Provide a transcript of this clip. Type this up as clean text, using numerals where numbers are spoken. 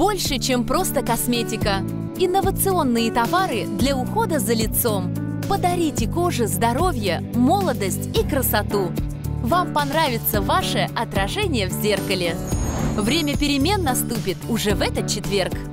больше, чем просто косметика. Инновационные товары для ухода за лицом. Подарите коже здоровье, молодость и красоту. Вам понравится ваше отражение в зеркале. Время перемен наступит уже в этот четверг.